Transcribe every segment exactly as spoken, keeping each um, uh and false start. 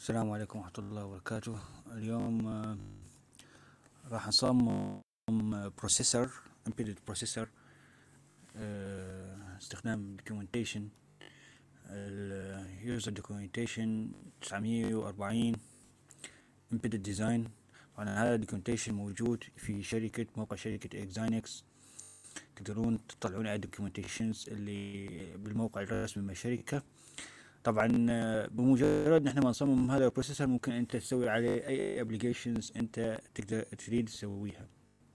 السلام عليكم ورحمة الله وبركاته. اليوم آه، راح نصمم بروسيسور embedded بروسيسور استخدام documentation ال user documentation تسعمية وأربعين embedded design. طبعا هذا documentation موجود في شركة موقع شركة اكزاينكس، تقدرون تطلعون على documentations اللي بالموقع الرسمي من الشركة. طبعا بمجرد نحن ما نصمم هذا البروسيسور ممكن انت تسوي عليه اي ابلكيشنز انت تقدر تريد تسويها،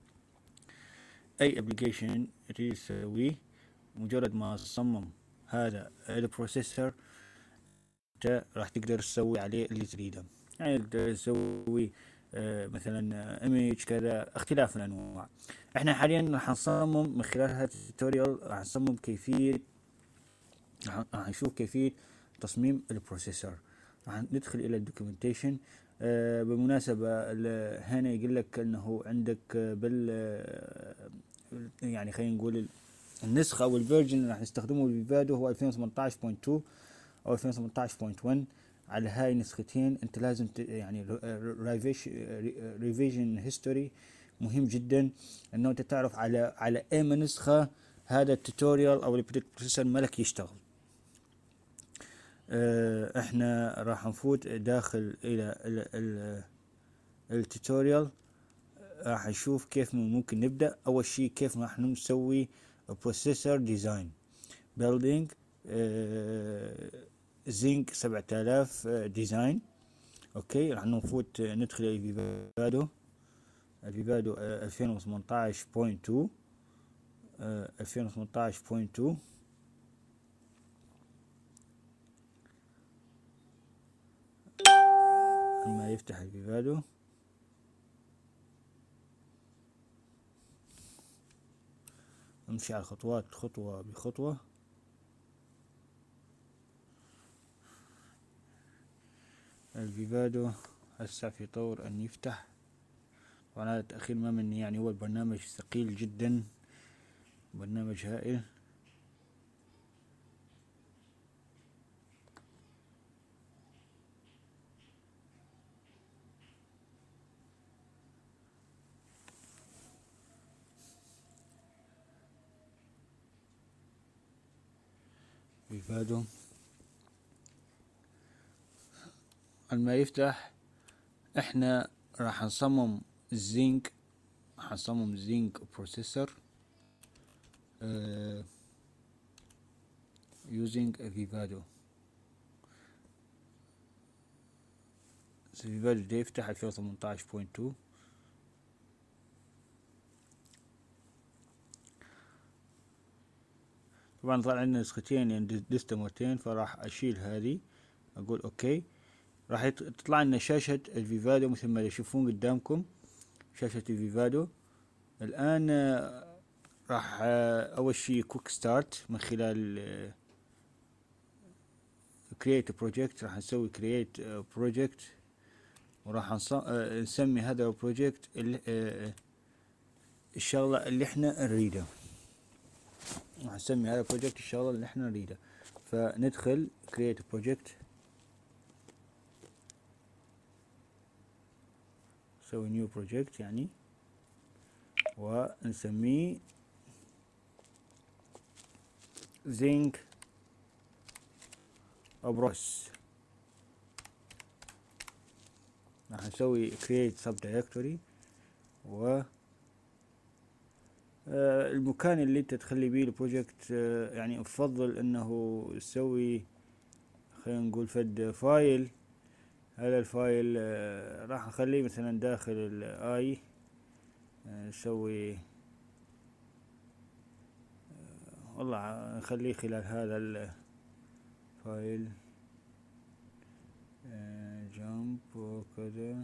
اي ابلكيشن تريد تسويه مجرد ما تصمم هذا البروسيسور انت راح تقدر تسوي عليه اللي تريده. يعني تقدر تسوي آه مثلا ايميج كذا، اختلاف الانواع. احنا حاليا راح نصمم من خلال هذا التوتوريال، راح نصمم كيفية راح نشوف كيفية تصميم البروسيسور. راح ندخل الى الدوكيومنتيشن. آه بالمناسبة هنا يقول لك انه عندك بال آه يعني خلينا نقول النسخة او الفيرجن اللي راح نستخدمه بالفيفادو هو ألفين وثمانية عشر نقطة اثنين او ألفين وثمانية عشر نقطة واحد. على هاي النسختين انت لازم يعني ريفيجن هيستوري مهم جدا، انه انت تعرف على على اي نسخة هذا التوتوريال او البروسيسور ملك يشتغل. اه احنا راح نفوت داخل الى التوتوريال، راح نشوف كيف ممكن نبدأ. اول شيء كيف راح نسوي بروسيسور ديزاين بيلدينج زينك سبعة آلاف ديزاين. اوكي راح نفوت ندخل الفيفادو الفيفادو ألفين وثمانية عشر نقطة اثنين ألفين وثمانية عشر نقطة اثنين. لما يفتح الفيفادو نمشي على الخطوات خطوة بخطوة. الفيفادو هسه في طور ان يفتح، وعلى تأخير ما مني، يعني هو البرنامج ثقيل جدا، برنامج هائل. فيفادو لما يفتح احنا راح نصمم الزينك راح نصمم زينك بروسيسور uh, using فيفادو. فيفادو ده يفتح ألفين وثمانية عشر نقطة اثنين. طبعا طلع عندنا نسختين يعني دست مرتين، فراح اشيل هذه اقول اوكي. راح تطلع لنا شاشة الفيفادو مثل ما تشوفون قدامكم، شاشة الفيفادو. الان راح اول شيء كويك ستارت من خلال كرييت بروجكت. راح نسوي كرييت بروجكت وراح نسمي هذا البروجكت الشغلة اللي احنا نريده. راح نسمي هذا البروجكت الشغلة اللي احنا نريده. فندخل كرييت بروجكت، نسوي نيو بروجكت يعني، ونسميه زينك بروس. راح نسوي create sub directory، و آه المكان اللي انت تخلي بيه البروجكت آه يعني افضل انه تسوي خلينا نقول فد فايل. هذا الفايل آه راح نخليه مثلا داخل الاي، نسوي آه والله نخليه خلال هذا الفايل جامب وكذا،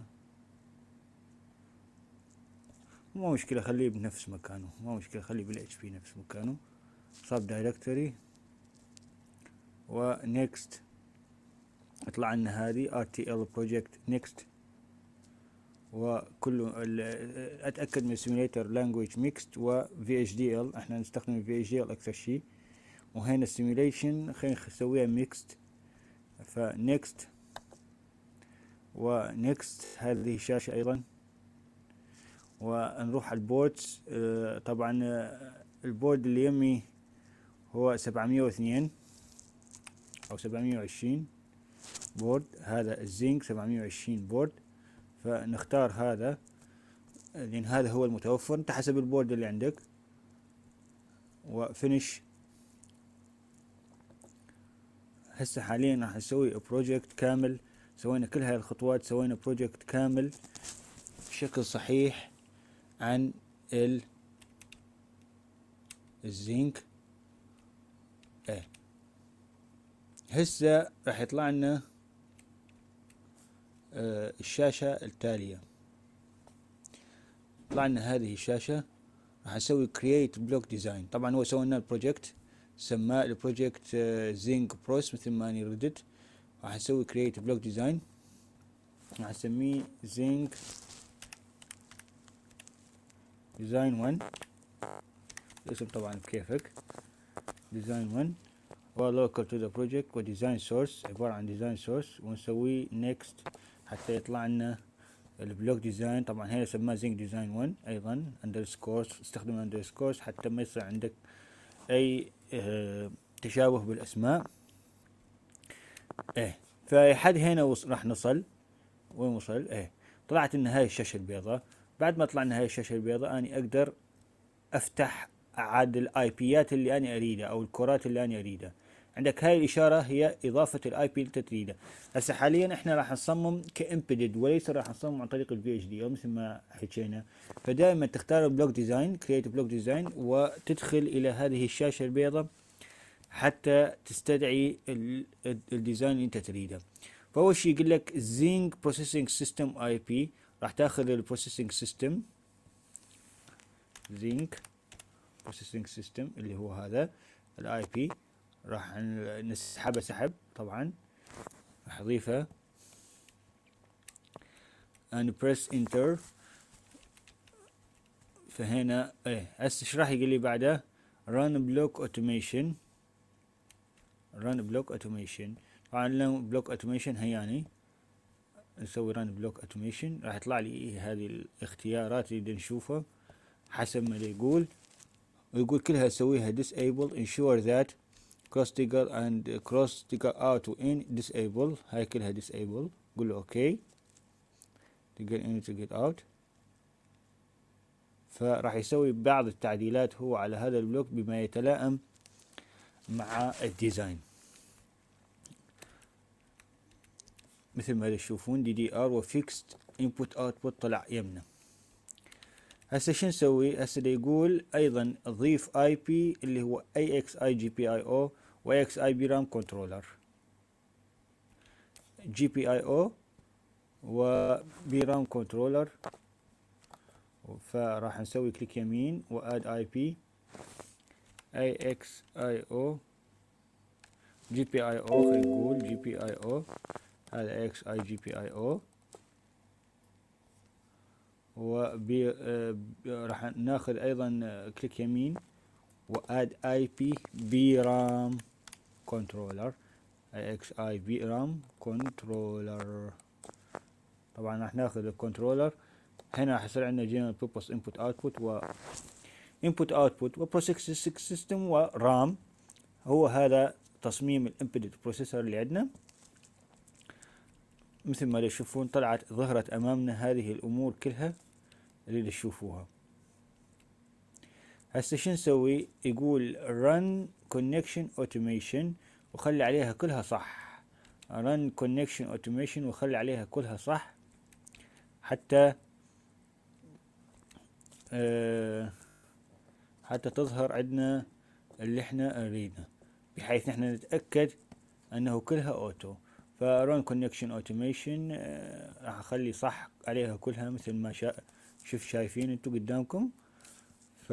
مو مشكلة خليه بنفس مكانه، مو مشكلة خليه بالاتش بي نفس مكانه. سب دايركتوري ونكست، يطلع لنا هذه ار تي ال بروجكت نكست. وكله اتاكد من سيميليتر لانجويج ميكست و في اتش دي ال، احنا نستخدم في اتش دي ال اكثر شيء. وهنا السيميليشن خلينا نسويها ميكست، فنكست ونكست هذه الشاشة أيضا، ونروح على البوردز. آه طبعا آه البورد اللي يمي هو سبعمية واثنين أو سبعمية وعشرين بورد، هذا الزنك سبعمية وعشرين بورد، فنختار هذا لأن هذا هو المتوفر، انت حسب البورد اللي عندك. وفينش. هسه حاليا راح نسوي بروجكت كامل، سوينا كل هاي الخطوات، سوينا بروجكت كامل بشكل صحيح عن ال الزنك. ايه هسه راح يطلع لنا آه الشاشة التالية. طلع لنا هذه الشاشة، راح نسوي create block design. طبعا هو سوى لنا البروجكت، سماه البروجكت زنك بروس مثل ما اني ردت. راح نسوي create block design، راح نسميه زنك ديزاين واحد، الاسم طبعا بكيفك، ديزاين واحد، و local to the project، و design source عبارة عن design source، ونسوي next حتى يطلع لنا البلوك ديزاين. طبعا هنا سماه زنك ديزاين واحد ايضا، اندرسكورز، استخدم اندرسكورز حتى ما يصير عندك اي اه تشابه بالاسماء. ايه فحد هنا وص... راح نصل. وين وصل؟ ايه طلعت لنا هاي الشاشة البيضاء. بعد ما طلعنا هاي الشاشة البيضاء اني اقدر افتح عاد الاي بيات اللي انا اريده او الكورات اللي انا اريده. عندك هاي الاشاره هي اضافه الاي بي اللي انت تريده. هسه حاليا احنا راح نصمم كامبيدد وليس راح نصمم عن طريق البي اتش دي او مثل ما حكينا. فدائما تختار البلوك ديزاين، كرييت بلوك ديزاين، وتدخل الى هذه الشاشه البيضاء حتى تستدعي الديزاين اللي انت تريده. فاول شيء يقول لك زنك بروسيسنج سيستم اي بي، راح تاخذ البروسيسنج سيستم زنك بروسيسنج سيستم اللي هو هذا الاي بي، راح نسحبه سحب. طبعا راح اضيفه and press enter. فهنا ايه هسه ايش راح يقول لي بعده؟ run block automation، run block automation. طبعا لو block automation هياني نسوي run block automation، راح يطلع لي هذه الاختيارات اللي نشوفها حسب ما يقول، ويقول كلها اسويها disable ensure that cross trigger and cross trigger out و in disable. هاي كلها disable. قول له اوكي trigger in trigger out. فراح يسوي بعض التعديلات هو على هذا البلوك بما يتلائم مع الديزاين، مثل ما تشوفون دي دي ار وفيكست input output طلع يمنا. هسه شو نسوي؟ هسه يقول ايضا اضيف اي بي اللي هو اي اكس اي جي بي اي او و اكس اي بي رام كنترولر، جي بي اي او و بي رام كنترولر. فراح نسوي كليك يمين واد اي بي اي اكس اي او جي بي اي او، خلينا نقول جي بي اي او، هذا اكس اي جي بي اي او. وبي آه راح ناخذ ايضا كليك يمين واد اي بي بي رام كنترولر، اي اكس اي بي رام كنترولر. طبعا راح ناخذ الكنترولر. هنا راح يصير عندنا جنرال بيربوس انبوت اوتبوت و انبوت اوتبوت وبروسيسنج سيستم ورام. هو هذا تصميم الامبيدد بروسيسور اللي عندنا. مثل ما تشوفون طلعت ظهرت امامنا هذه الامور كلها اللي تشوفوها. هسه شو نسوي؟ يقول run connection automation وخلي عليها كلها صح، run connection automation وخلي عليها كلها صح حتى أه حتى تظهر عندنا اللي احنا نريده، بحيث نحن نتأكد انه كلها اوتو. فرون كونكشن اوتوميشن راح اخلي صح عليها كلها مثل ما شا... شوف شايفين انتو قدامكم. ف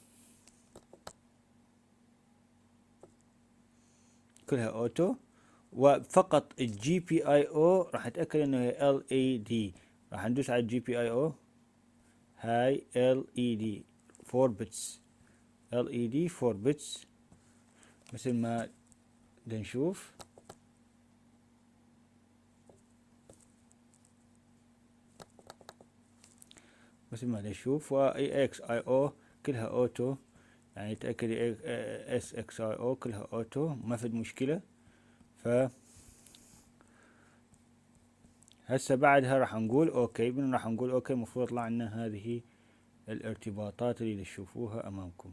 كلها اوتو، وفقط الجي بي اي او راح اتاكد انه هي ال اي دي. راح ندوس على الجي بي اي او، هاي ال اي دي أربعة بتس، ال اي دي أربعة بتس مثل ما نشوف. مثل ما نشوف. و اي اكس اي او كلها اوتو، يعني تأكد اس اكس اي او كلها اوتو ما في مشكلة. ف هسه بعدها راح نقول اوكي. من راح نقول اوكي المفروض يطلع لنا هذه الارتباطات اللي تشوفوها امامكم.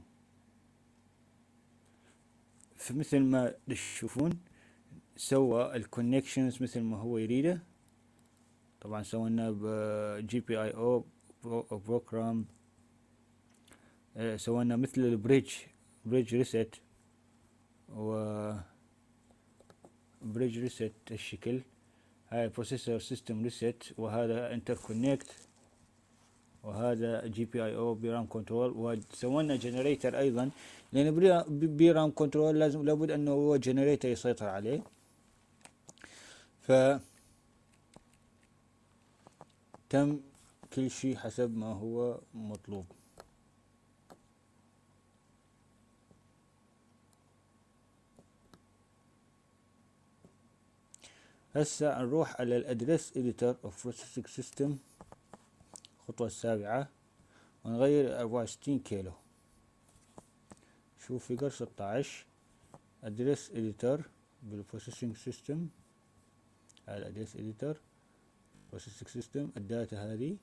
فمثل ما تشوفون سوى الكونكشنز مثل ما هو يريده. طبعا سوينا ب جي بي اي او بروجرام، سوينا مثل البريدج بريدج ريست و بريدج ريست الشكل. هاي بروسيسور سيستم ريست، وهذا انتركونكت، وهذا جي بي اي او بيرام كنترول. وسوينا جنريتر ايضا، لان بيرام كنترول لازم لابد انه هو جنريتر يسيطر عليه. ف تم كل شيء حسب ما هو مطلوب. هسه نروح على الادريس اديتور اوف بروسيسنج سيستم، الخطوة السابعة، ونغير أربعة وستين كيلو. شوف فيجر ستة عشر ادريس اديتور بالبروسيسنج سيستم. هذا الادريس اديتور بروسيسنج سيستم، الداتا هذه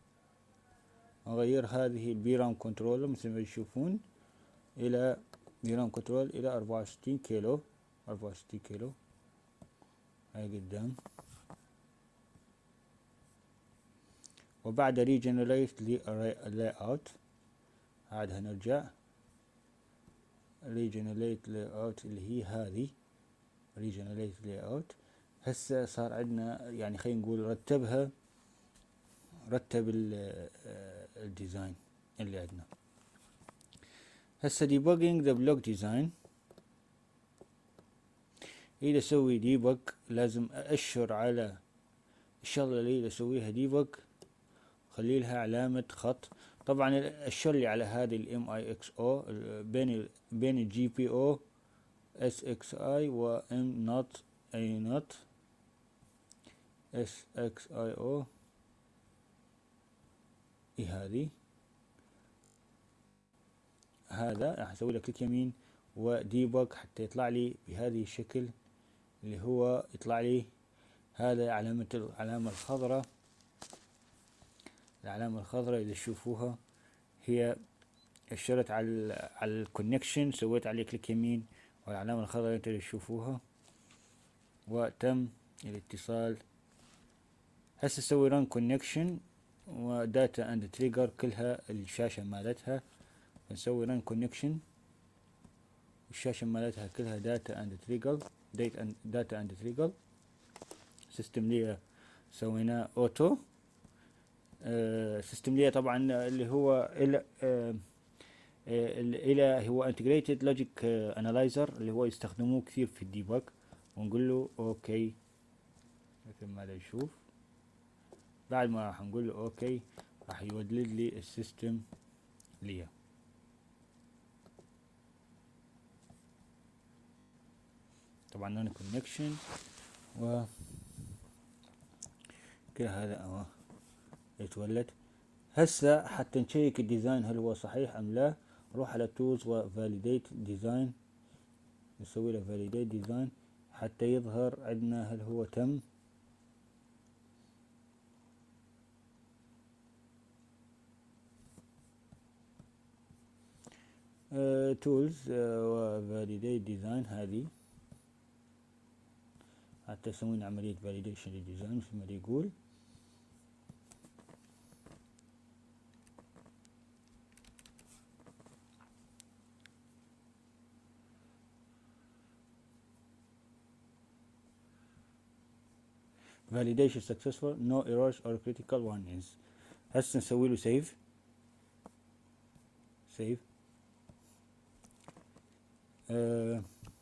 نغير هذه البيرام كنترولر مثل ما تشوفون الى بيرام كنترول الى أربعة وستين كيلو. أربعة وستين كيلو هاي قدام. وبعد ريجنريت لاي اوت، عاد هنرجع ريجنريت لاي اوت اللي هي هذه ريجنريت لاي اوت. هسه صار عندنا يعني خلينا نقول رتبها، رتب الديزاين اللي عندنا. هسه debugging the block design. إذا أسوي ديبج لازم أأشر على الشغلة اللي أسويها ديبج، خلي لها علامة خط. طبعا الأشر لي على هذه الام اي اكس او بين بين الجي بي او اس اكس اي و ام نوت اي نوت اس اكس اي او. اي هذه هذا راح اسوي له كليك يمين وديبج حتى يطلع لي بهذه الشكل، اللي هو يطلع لي هذا علامة العلامة الخضراء. العلامة الخضراء إذا تشوفوها هي أشرت على على الكونكشن، سويت عليه كليك يمين والعلامة الخضراء انتوا تشوفوها وتم الاتصال. هسه اسوي ران كونكشن وداتا اند تريجر كلها الشاشة مالتها. نسوي ران كونكشن والشاشة مالتها كلها داتا اند تريجر داتا اند تريجر. سيستم ليا سويناه اوتو. سيستم ليا طبعا اللي هو الى آه الى هو انتجريتد لوجيك انالايزر اللي هو يستخدموه كثير في الديباج. ونقول له اوكي مثل ما نشوف. بعد ما راح نقول له اوكي راح يولد لي السيستم ليا. طبعا نون كونكشن و كل هذا اهو يتولد. هسه حتى نشيك الديزاين هل هو صحيح ام لا، نروح على تولز وفاليديت ديزاين، نسوي له فاليديت ديزاين حتى يظهر عندنا هل هو تم. تولز وفاليديت ديزاين هذه حتى يسوون عملية فاليديشن للديزاين مثل ما يقول. validation successful no errors or critical warnings. هسه نسوي له سيف سيف. آه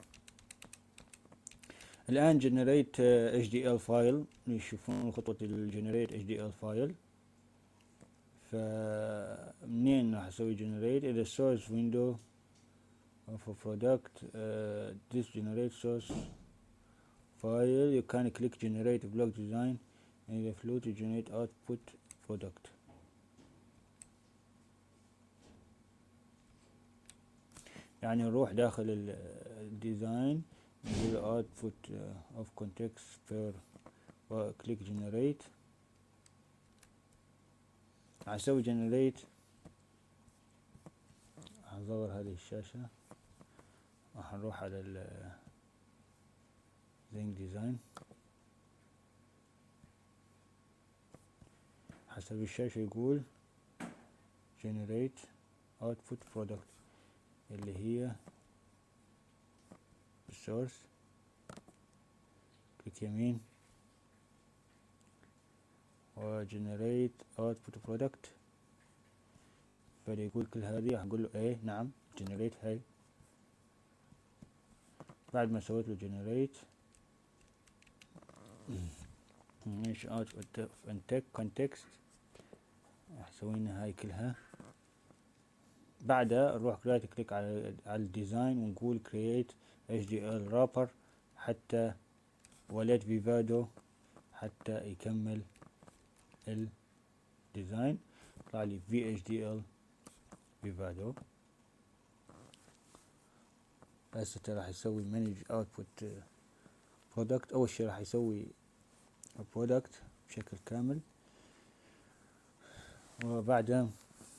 الآن generate اتش دي ال فايل. يشوفون خطوة الجنريت اتش دي ال فايل. فمنين راح اسوي generate؟ إذا source window of a product uh, this generate source file you can click generate block design and the flow to generate output product. يعني نروح داخل الديزاين نقول output of context per وكليك generate. هسوي generate، هنصور هذه الشاشة، راح نروح على ال Zinc design، حسب الشاشة يقول generate output product اللي هي source، كليك يمين و generate output product، فيقول كل هذه هقول له ايه نعم generate. هاي بعد ما سويت له generate مش out of context سوينا هاي كلها. بعدها نروح رايت كليك على على الديزاين ونقول create اتش دي ال wrapper حتى وليت فيفادو حتى يكمل الديزاين. طلع لي في اتش دي ال فيفادو. هسه راح يسوي manage output product. اول شي راح يسوي product بشكل كامل، وبعدها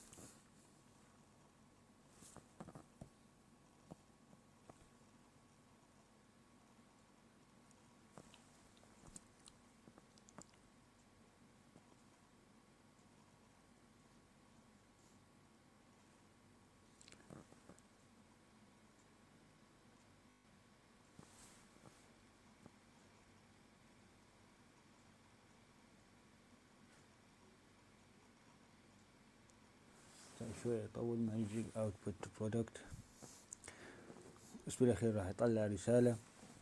شوية يطول ما يجي output product، بس بالاخير راح يطلع رسالة.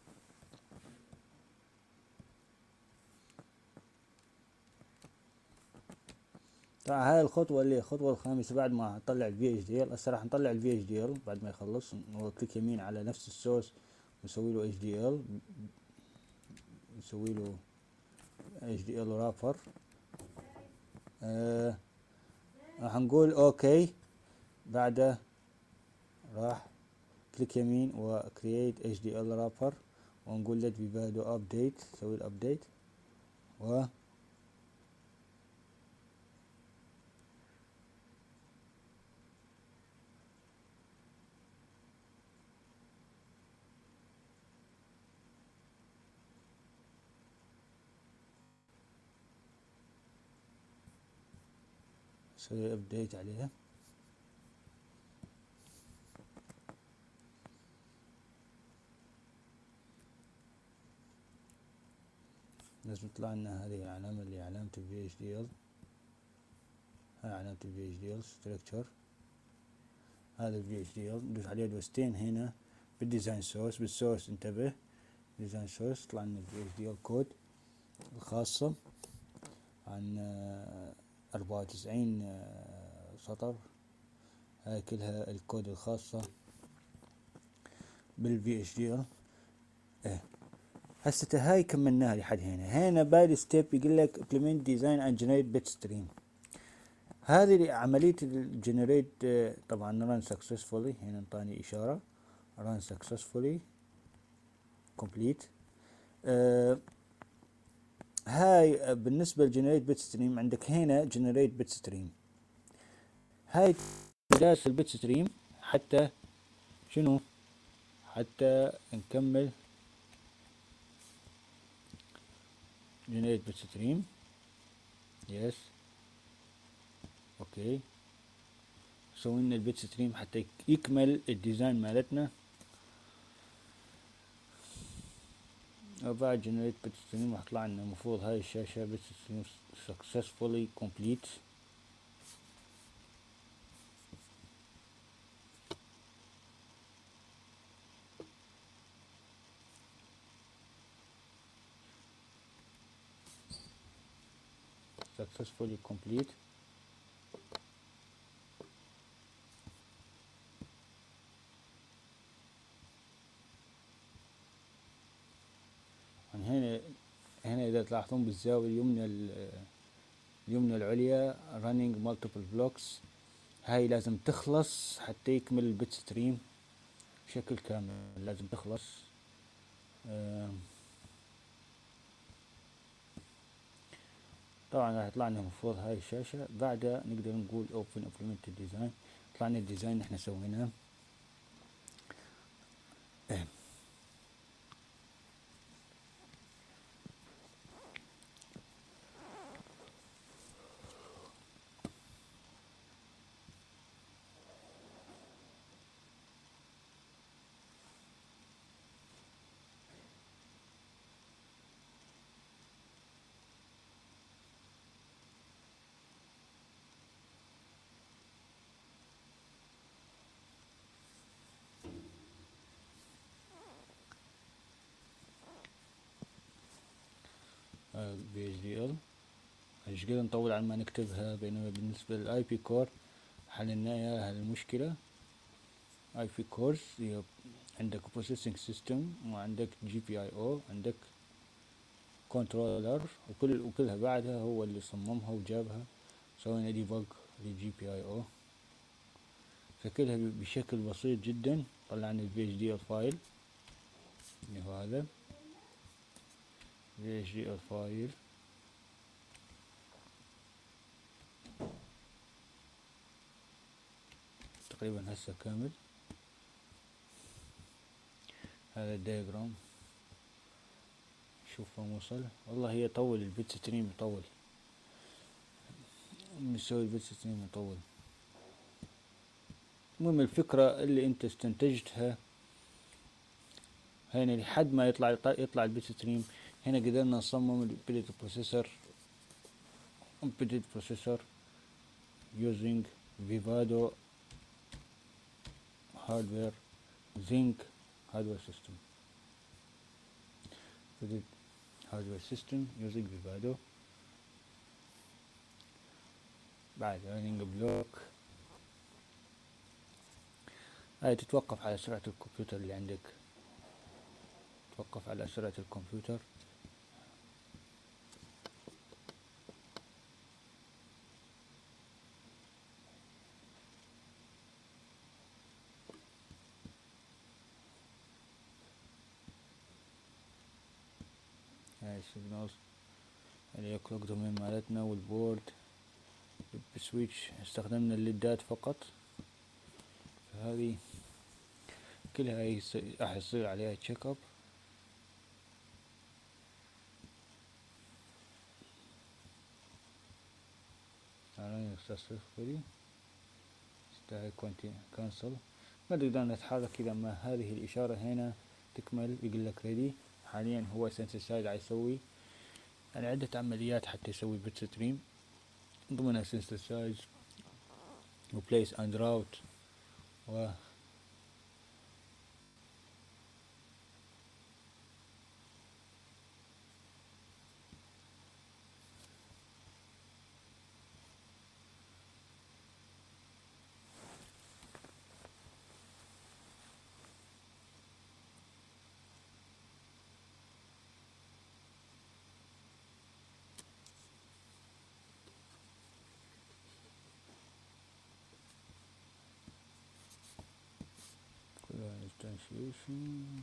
طبعا هاي الخطوة اللي الخطوة الخامسة بعد ما نطلع ال في اتش دي ال. هسه راح نطلع ال في اتش دي ال بعد ما يخلص. هو كليك يمين على نفس السورس ونسوي له اتش دي ال، نسوي له اتش دي ال رابر. آه راح نقول اوكي. بعده راح كليك يمين و create اتش دي ال wrapper ونقول let vivado update، سوي الابديت و سوي ابديت عليها. لازم يطلع لنا هذه العلامة اللي علامة ال في اتش دي ال. هاي علامة ال في اتش دي ال structure. هذا ال في اتش دي ال ندوس عليه دوستين هنا بالديزاين سورس. بالسورس انتبه ديزاين سورس طلع لنا ال في اتش دي ال كود الخاصة عن أربعة وتسعين سطر. هاي كلها الكود الخاصة بال في اتش دي ال. ايه هسه هاي كملناها لحد هنا. هنا باقي ستيب يقول لك implement design and generate bit stream. هذه عملية الجنريت طبعا run successfully. هنا انطاني اشارة run successfully complete. آه هاي بالنسبة لجنريت بت ستريم. عندك هنا جنريت بت ستريم. هاي جالس البت ستريم حتى شنو؟ حتى نكمل جنريت بت ستريم. يس اوكي. سوينا البت ستريم حتى يكمل الديزاين مالتنا. وبعد جنريت بت ستريم راح يطلع لنا المفروض هاي الشاشة بت ستريم successfully complete. successfully complete. هنا هنا إذا تلاحظون بالزاوية اليمنى اليمنى العليا running multiple blocks. هاي لازم تخلص حتى يكمل البت ستريم. بشكل كامل لازم تخلص. آه طبعا راح يطلع لنا المفروض هاي الشاشة. بعدها نقدر نقول open implemented design. طلع لنا الديزاين اللي احنا سويناه. آه. بي اتش دي ال ايش قدر نطول على ما نكتبها، بينما بالنسبة للاي بي كور حللنا هالمشكلة. اي بي كورز عندك بروسيسنج سيستم وعندك جي بي اي او، عندك كنترولر، وكل وكلها بعدها هو اللي صممها وجابها. سوينا ديبج للجي بي اي او، فكلها بشكل بسيط جدا. طلعنا البي اتش دي ال فايل اللي هو هذا البي اتش دي ال فايل. تقريبا هسه كامل. هذا الدياجرام شوف وين وصل. والله هي طول البيت ستريم يطول، نسوي البيت ستريم يطول. المهم الفكرة اللي انت استنتجتها هنا لحد ما يطلع يطلع البيت ستريم. هنا قدرنا نصمم الامبيدد بروسيسور embedded processor using Vivado hardware Zinc hardware system. embedded hardware system using Vivado. بعد running block هاي تتوقف على سرعة الكمبيوتر اللي عندك، توقف على سرعة الكمبيوتر. هاي السيجنالز اللي كلوك دومين مالتنا والبورد بسويتش. استخدمنا الليدات فقط، فهذه كلها راح يصير عليها تشيك اب. على successfully استهي كانسل. ما نقدر نتحرك إذا ما هذه الإشارة هنا تكمل. يقول لك ريدي. حاليا هو سنسسايز يسوي يعني عدة عمليات حتى يسوي بت ستريم، ضمنها سنسسايز وبليس اند راوت و instantiation.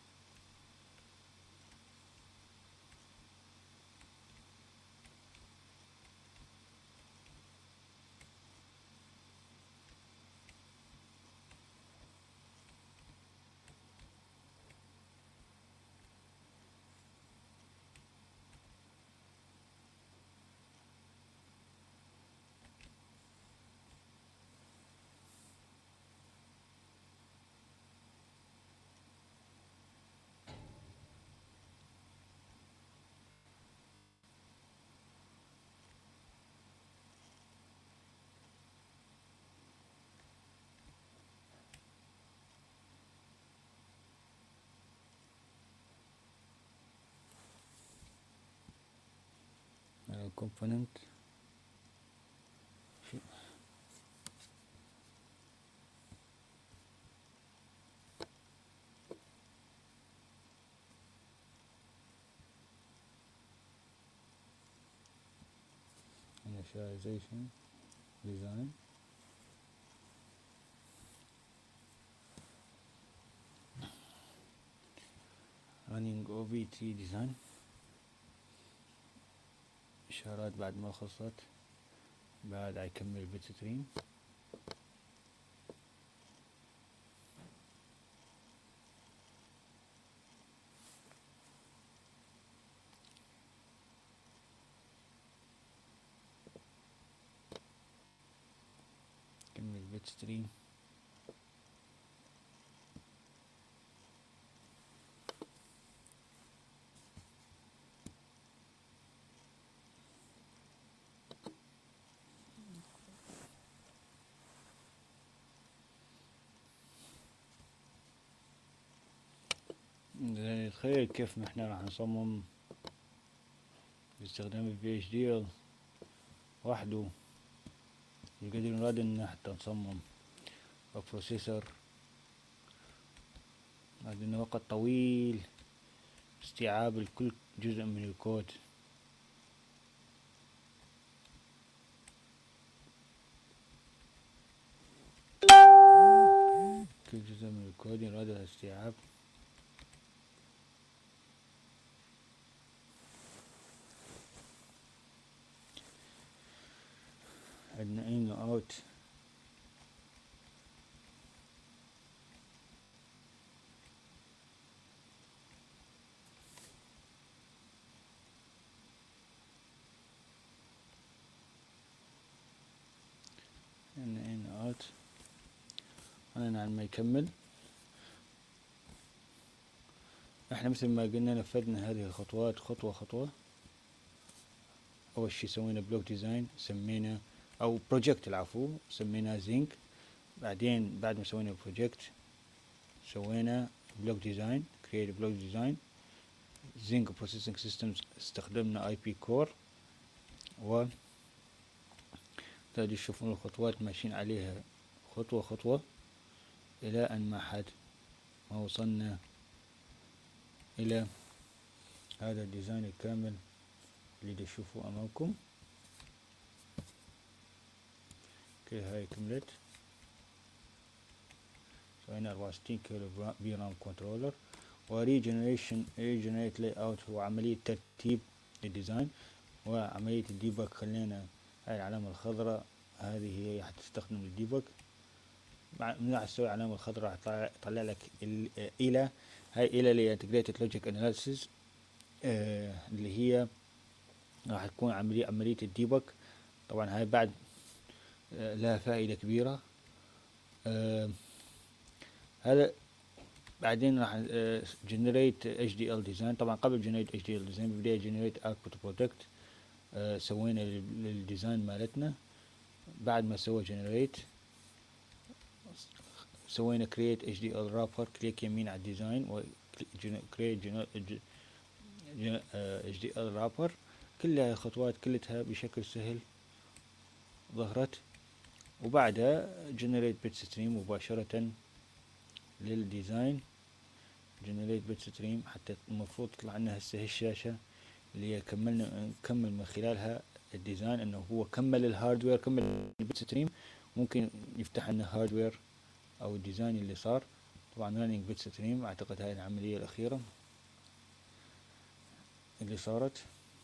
component initialization design. running او بي تي design. اشارات بعد ما خلصت، بعد اكمل بت ستريم. كمل بت ستريم. تخيل كيف احنا راح نصمم باستخدام البي اتش دي ال وحده القدر نراد ان حتى نصمم بروسيسور. هذا وقت طويل استيعاب الكل جزء من الكود. كل جزء من الكود يراد الاستيعاب. عندنا in out عندنا in out. أنا عن ما يكمل احنا مثل ما قلنا نفذنا هذه الخطوات خطوة خطوة. أول شي سوينا بلوك ديزاين سمينا أو بروجكت العفو سميناه زينك. بعدين بعد ما سوينا بروجكت سوينا بلوك ديزاين كرييت بلوك ديزاين زينك بروسيسنج سيستمز استخدمنا اي بي كور. و تقدروا تشوفون الخطوات ماشيين عليها خطوة خطوة إلى أن ما حد ما وصلنا إلى هذا الديزاين الكامل اللي تشوفوه أمامكم. كل هاي كملت. سوينا أربعة وستين كيلو بي رام كنترولر. وريجنريشن ريجنريت لاي اوت هو عملية ترتيب الديزاين. وعملية الديباج خلينا هاي العلامة الخضراء هذه هي حتستخدم الديباج. من راح تسوي العلامة الخضراء راح تطلع لك إلى هاي إلى اللي انتجريتد لوجيك اناليسيس اللي هي راح تكون عملية عملية الديباج. طبعا هاي بعد آه لها فائدة كبيرة. آه هذا بعدين راح جنريت اتش دي ال ديزاين. طبعا قبل جنريت اتش دي ال ديزاين ببداية جنريت اوتبوت برودكت. آه سوينا الديزاين مالتنا. بعد ما سوى جنريت سوينا كرييت اتش دي ال رابر. كليك يمين على الديزاين و كرييت اتش دي ال رابر. كل هاي الخطوات كلها بشكل سهل ظهرت. وبعدها جنريت بت ستريم مباشرة للديزاين. جنريت بت ستريم حتى المفروض تطلع لنا هسه الشاشة اللي هي كملنا نكمل من خلالها الديزاين انه هو كمل الهاردوير كمل البت ستريم. ممكن يفتح لنا هاردوير او الديزاين اللي صار. طبعا رانينج بت ستريم اعتقد هاي العملية الاخيرة اللي صارت.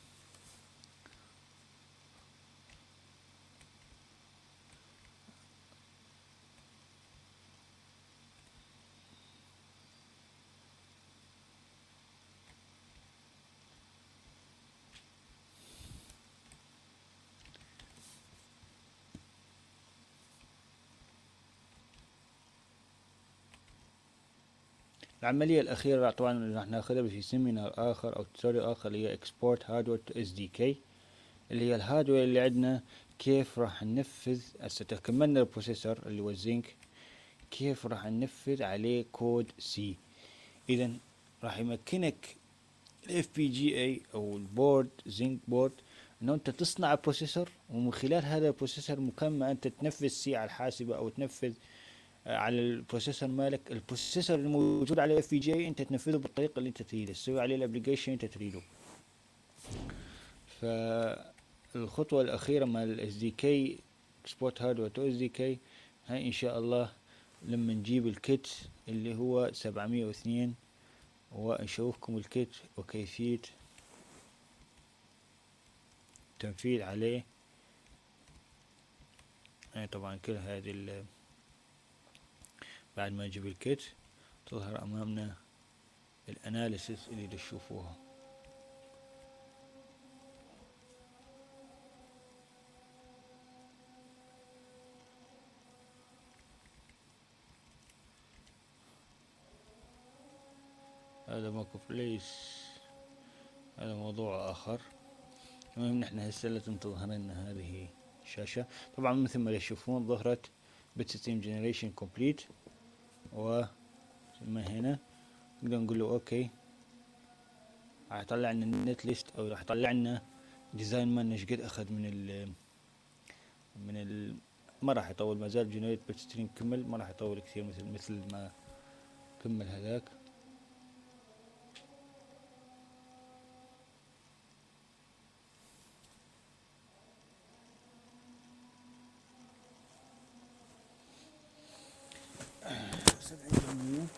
العملية الأخيرة طبعا راح ناخذها في سيمينار آخر أو توتوريال آخر اللي هي اكسبورت هاردوير تو اس دي كي اللي هي الهاردوير اللي عندنا. كيف راح ننفذ هسه كملنا البروسيسور اللي هو الزنك كيف راح ننفذ عليه كود سي. إذا راح يمكنك الاف بي جي اي أو البورد زنك بورد إنه أنت تصنع بروسيسور ومن خلال هذا البروسيسور مكمل أنت تنفذ سي على الحاسبة أو تنفذ على البروسيسور مالك. البروسيسور الموجود على اف بي جي اي انت تنفذه بالطريقه اللي انت تريده تسوي عليه الابلكيشن انت تريده. فالخطوه الاخيره مال الاس دي كي اكسبورت هاردوير تو اس دي كي هاي ان شاء الله لما نجيب الكيت اللي هو سبعمية واثنين ونشوفكم الكيت وكيفية تنفيذ عليه. يعني طبعا كل هذه بعد ما نجيب الكيت تظهر امامنا الاناليسيس اللي تشوفوها. هذا ماكو بليس، هذا موضوع اخر. المهم نحن هسه لازم تظهر لنا هذه الشاشة. طبعا مثل ما تشوفون ظهرت بتستريم جنريشن كومبليت، و ثم هنا نقدر نقول له اوكي. راح يطلع لنا النت ليست، او راح يطلع لنا ديزاين مالنا ايش قد اخذ من ال من ال ما راح يطول، ما زال جنريت بتستريم كمل، ما راح يطول كثير مثل مثل ما كمل هذاك. سبعين بالمية.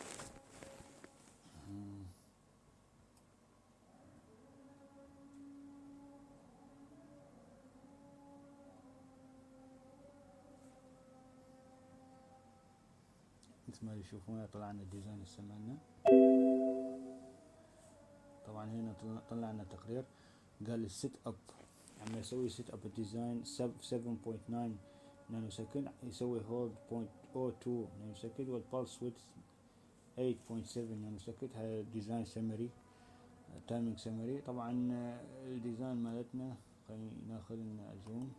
مثل ما تشوفون طلع لنا الديزاين هسه مالنا. طبعا هنا طلع لنا تقرير قال السيت اب، عم يسوي سيت اب الديزاين سبعة فاصلة تسعة نانو سكند، يسوي هولد صفر فاصلة صفر اثنين نانو سكند، والبالس ويدث ثمانية فاصلة سبعة نانو سكند. هذا ديزاين سمري، تايمينج سمري. طبعا الديزاين مالتنا خلينا ناخذ لنا زوم.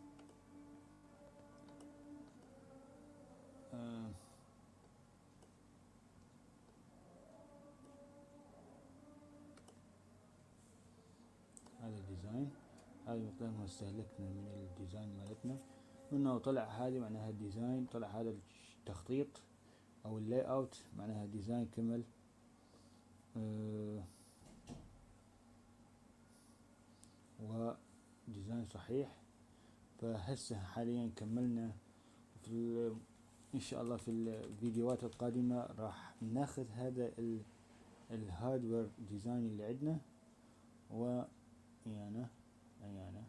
آه هذا الديزاين، هذا مقدار ما استهلكنا من الديزاين مالتنا. منه طلع هذه معناها الديزاين، طلع هذا التخطيط او اللاي اوت معناها الديزاين كمل. آه وديزاين صحيح. فهسه حاليا كملنا. في ان شاء الله في الفيديوهات القادمة راح ناخذ هذا الهاردوير ديزاين اللي عندنا، و يعني يعني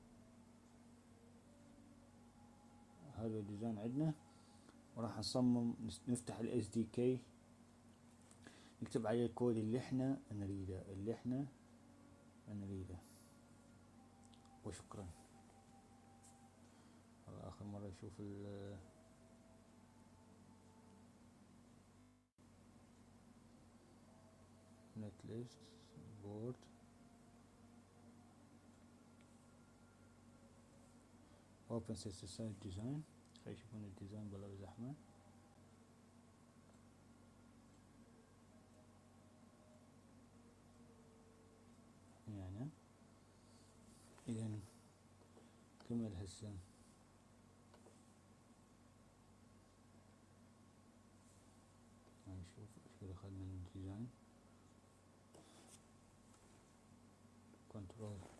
هذا الديزاين عندنا، وراح نصمم نفتح الاس دي كي، نكتب عليه الكود اللي احنا نريده اللي احنا نريده. وشكرا. اخر مرة اشوف ال نت ليست بورد. اوبن سيستم ديزاين، خلينا يشوفون الديزاين بلا زحمة. يعني اذا كمل هسه. نشوف ايش قد اخذنا من الديزاين. كنترول